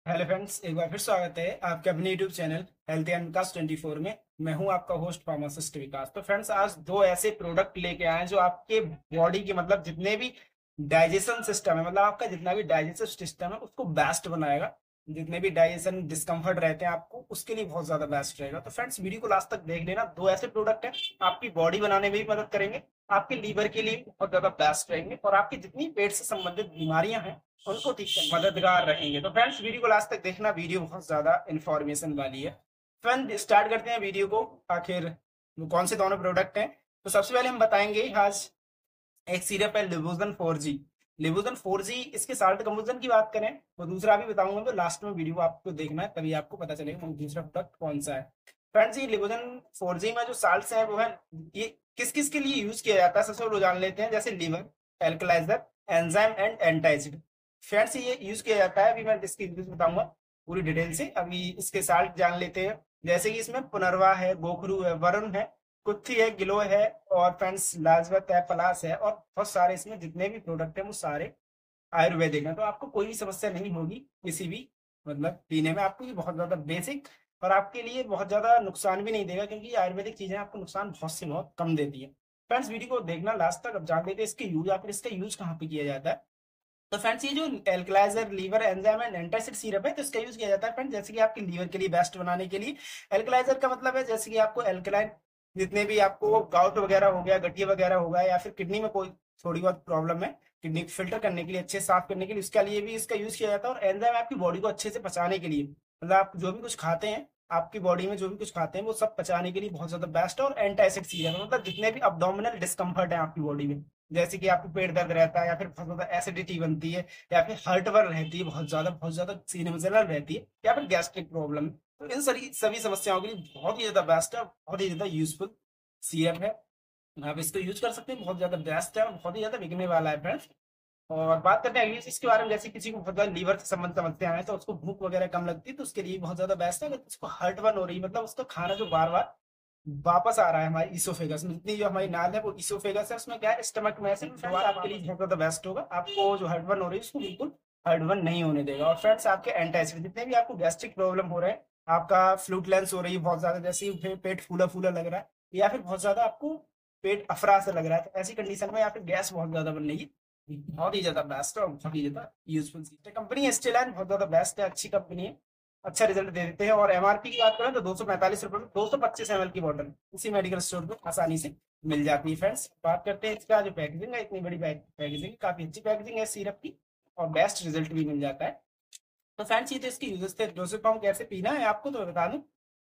Hello friends, एक बार फिर स्वागत है आपके अपने YouTube channel health and Vikas 24 में। मैं हूं आपका होस्ट फार्मासिस्ट विकास। तो फ्रेंड्स, आज दो ऐसे प्रोडक्ट लेके आए हैं जो आपके बॉडी के मतलब जितने भी डाइजेशन सिस्टम है, मतलब आपका जितना भी डाइजेस्टिव सिस्टम है उसको बेस्ट बनाएगा। जितने भी डाइजेशन डिस्कम्फर्ट रहते हैं आपको उसके लिए बहुत ज्यादा बेस्ट रहेगा। तो फ्रेंड्स, वीडियो को लास्ट तक देख लेना। दो ऐसे प्रोडक्ट हैं, आपकी बॉडी बनाने में भी मदद करेंगे, आपके लीवर के लिए भी बहुत ज्यादा बेस्ट रहेंगे और आपकी जितनी पेट से संबंधित बीमारियां हैं उनको ठीक करने में मददगार रहेंगे। तो फ्रेंड्स, वीडियो को लास्ट तक देखना, वीडियो बहुत ज्यादा इन्फॉर्मेशन वाली है। फ्रेंड, स्टार्ट करते हैं वीडियो को। आखिर वो कौन से दोनों प्रोडक्ट हैं? तो सबसे पहले हम बताएंगे आज एक सिरप है लिबोजन 4G। लिबोजन 4G, इसके साल्ट कंपोजिशन की बात करें तो दूसरा भी बताऊंगा, तो लास्ट में वीडियो आपको देखना है तभी आपको पता चलेगा दूसरा प्रोडक्ट कौन सा है। फ्रेंड्स, ये लिबोजन 4G में जो साल्ट हैं वो है, ये किस किस के लिए यूज किया जाता है सबसे पहले जान लेते हैं। जैसे liver, alkalizer, enzyme and antacid. Friends, ये यूज किया जाता है। अभी मैं इसकी यूज बताऊंगा पूरी डिटेल से। अभी इसके साल्ट जान लेते हैं। जैसे कि इसमें पुनर्वा है, गोखरू है, वरुण है, कुत्थी है, गिलो है और फ्रेंड्स लाजवत है, पलास है और बहुत सारे इसमें जितने भी प्रोडक्ट हैं वो सारे आयुर्वेदिक हैं। तो आपको कोई भी समस्या नहीं होगी किसी भी मतलब पीने में। आपको ये बहुत ज्यादा बेसिक और आपके लिए बहुत ज्यादा नुकसान भी नहीं देगा, क्योंकि आयुर्वेदिक चीजें आपको नुकसान बहुत से बहुत कम देती है। फ्रेंड्स, वीडियो को देखना लास्ट तक। अब जान लेते हैं इसके यूज, या फिर इसका यूज कहाँ पे किया जाता है। तो फ्रेंड्स, ये जो alkalizer liver enzyme and antacid syrup है तो इसका यूज किया जाता है फ्रेंड्स जैसे कि आपके लीवर के लिए बेस्ट बनाने के लिए। एल्कलाइजर का मतलब है जैसे कि आपको एल्कलाइन जितने भी आपको गाउट वगैरह हो गया, गठिया वगैरह हो गया, या फिर किडनी में कोई थोड़ी बहुत प्रॉब्लम है, किडनी को फिल्टर करने के लिए, अच्छे से साफ करने के लिए, उसके लिए भी इसका यूज किया जाता है। और एंजाइम आपकी बॉडी को अच्छे से पचाने के लिए, मतलब आप जो भी कुछ खाते हैं, आपकी बॉडी में जो भी कुछ खाते हैं वो सब पचाने के लिए बहुत ज्यादा बेस्ट है। और एंटासिड सिरप है, मतलब जितने भी अब्डोमिनल डिस्कम्फर्ट है आपकी बॉडी में, जैसे कि आपको पेट दर्द रहता है या फिर बहुत ज्यादा एसिडिटी बनती है या फिर हार्टबर्न रहती है, बहुत ज्यादा सीने में जलन रहती है, या फिर गैस्ट्रिक प्रॉब्लम, तो इन सभी सभी समस्याओं के लिए बहुत ही ज्यादा बेस्ट है, बहुत ही ज्यादा यूजफुल सीरप है। आप इसको यूज कर सकते हैं, बहुत ज्यादा बेस्ट है और बहुत ही ज्यादा बिकने वाला है फ्रेंड्स। और बात करते हैं अगली चीज के बारे में। जैसे किसी को बहुत ज्यादा लीवर से संबंधित समस्या है तो उसको भूख वगैरह कम लगती है तो उसके लिए बहुत ज्यादा बेस्ट है। अगर उसको हार्टबर्न हो रही है, मतलब उसका खाना जो बार बार वापस आ रहा है हमारी इसोफेगस में, जितनी जो हमारी नाल है वो इसोफेगस है, उसमें क्या है, स्टमक में है, तो आपके लिए बहुत ज्यादा बेस्ट होगा। आपको जो हर्ट बर्न हो रही है उसको बिल्कुल हर्ट बर्न नहीं होने देगा। और फ्रेंड्स, आपके एंटासिड जितने भी आपको गैस्ट्रिक प्रॉब्लम हो रहे हैं, आपका फ्लूटलेंस हो रही है बहुत ज्यादा, जैसे पेट फूला फूला लग रहा है, या फिर बहुत ज्यादा आपको पेट अफरा सा लग रहा है, तो ऐसी कंडीशन में या फिर गैस बहुत ज्यादा बन रही है, बहुत ही ज्यादा बेस्ट है और बहुत ही ज्यादा यूजफुल चीज है। कंपनी स्टेलाइन बहुत ज्यादा बेस्ट है, अच्छी कंपनी है, अच्छा रिजल्ट दे देते हैं। और एमआरपी की बात करें तो 245 रुपए में 225 ml की बॉटल इसी मेडिकल स्टोर पे आसानी से मिल जाती है। फ्रेंड्स, बात करते हैं इसका जो पैकेजिंग है, इतनी बड़ी पैकेजिंग, काफी अच्छी पैकेजिंग है सिरप की और बेस्ट रिजल्ट भी मिल जाता है। तो फ्रेंड्स, ये तो इसके यूजेस थे। डोसेपाम कैसे पीना है आपको तो मैं बता दूं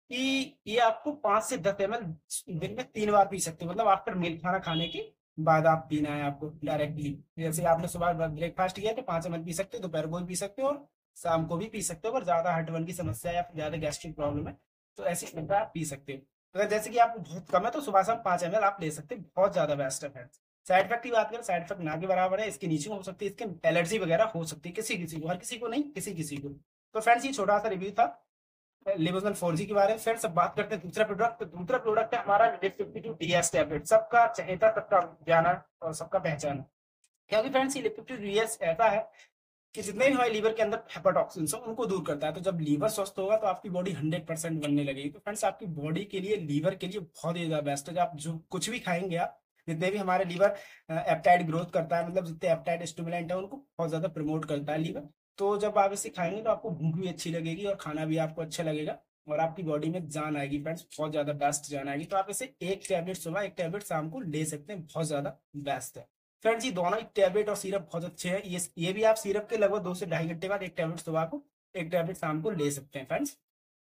कि ये आपको 5 से 10 ml दिन में 3 बार पी सकते हो, मतलब आफ्टर मील, खाना खाने के बाद आप पीना है आपको डायरेक्टली। जैसे आपने सुबह ब्रेकफास्ट किया तो 5 ml पी सकते हो, दोपहर को भी पी सकते हो और शाम को भी पी सकते हो। अगर ज्यादा हार्ट की समस्या है या फिर ज्यादा गैस्ट्रिक प्रॉब्लम है तो ऐसी मात्रा आप पी सकते हो। अगर जैसे कि आपको बहुत कम है तो सुबह शाम 5 ml आप ले सकते हो, बहुत ज्यादा बेस्ट है फ्रेंड्स। साइड इफेक्ट की बात करें, साइड इफेक्ट ना के बराबर है, इसके नीचे हो सकती है, इसके एलर्जी वगैरह हो सकती है किसी किसी को, हर किसी को नहीं, किसी किसी को। तो फ्रेंड्स, ये छोटा सा रिव्यू था लिबोजल 4G के बारे में। फिर सब बात करते हैं दूसरा प्रोडक्ट। तो दूसरा प्रोडक्ट है हमारा लिप 52 डीएस टैबलेट, सबका चहेता, सबका जाना और सबका पहचाना। क्योंकि फ्रेंड्स, ये लिप 52 डीएस ऐसा है कि जितने भी हमारे लीवर के अंदर हेपाटॉक्सिन्स हो उनको दूर करता है। तो जब लीवर स्वस्थ होगा तो आपकी बॉडी 100% बनने लगेगी। तो फ्रेंड्स, आपकी बॉडी के लिए, लीवर के लिए बहुत ही ज्यादा बेस्ट है। आप जो कुछ भी खाएंगे, आप जितने भी हमारे लीवर एप्टाइड ग्रोथ करता है, मतलब जितने एप्टाइड स्टिमुलेंट है उनको बहुत ज्यादा प्रमोट करता है लीवर। तो जब आप इसे खाएंगे तो आपको भूख भी अच्छी लगेगी और खाना भी आपको अच्छा लगेगा और आपकी बॉडी में जान आएगी फ्रेंड्स, बहुत ज्यादा बेस्ट जान आएगी। तो आप इसे एक टैबलेट सुबह, एक टैबलेट शाम को ले सकते हैं, बहुत ज्यादा बेस्ट है। फ्रेंड्स, ये दोनों ही टैबलेट और सिरप बहुत अच्छे हैं। ये भी आप सिरप के लगभग 2 से ढाई घंटे बाद एक टैबलेट सुबह को, एक टैबलेट शाम को ले सकते हैं फ्रेंड्स।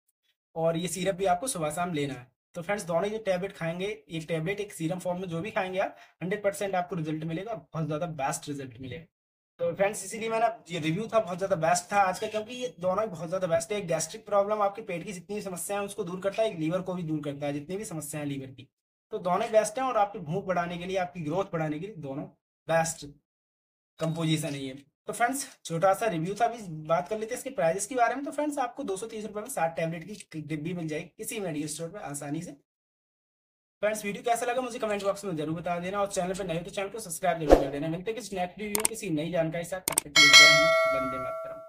और ये सिरप भी आपको सुबह शाम लेना है। तो फ्रेंड्स, दोनों ही टैबलेट खाएंगे, एक टैबलेट एक सीरम फॉर्म में जो भी खाएंगे आप, 100% आपको रिजल्ट मिलेगा और बहुत ज्यादा बेस्ट रिजल्ट मिलेगा। तो फ्रेंड्स, इसीलिए मैंने ये रिव्यू था, बहुत ज्यादा बेस्ट था आज का, क्योंकि ये दोनों ही बहुत ज्यादा बेस्ट है। एक गैस्ट्रिक प्रॉब्लम, आपके पेट की जितनी भी समस्याएं हैं उसको दूर करता है, एक लीवर को भी दूर करता है, जितनी भी समस्याएं हैं लीवर की। तो दोनों ही बेस्ट हैं और आपकी भूख बढ़ाने के लिए, आपकी ग्रोथ बढ़ाने के लिए दोनों बेस्ट कंपोजिशन है ये। तो फ्रेंड्स, छोटा सा रिव्यू था। अभी बात कर लेते हैं इसके प्राइजेस के बारे में। तो फ्रेंड्स, आपको 230 रुपए में 60 टैबलेट की डिब्बी मिल जाएगी किसी मेडिकल स्टोर पे आसानी से। फ्रेंड्स, वीडियो कैसा लगा मुझे कमेंट बॉक्स में जरूर बता देना और चैनल पर नए हो तो चैनल को सब्सक्राइब जरूर कर देना। मिलते हैं किसी नेक्स्ट वीडियो किसी नई जानकारी के साथ। तब तक के लिए जय हिंद, वंदे मातरम।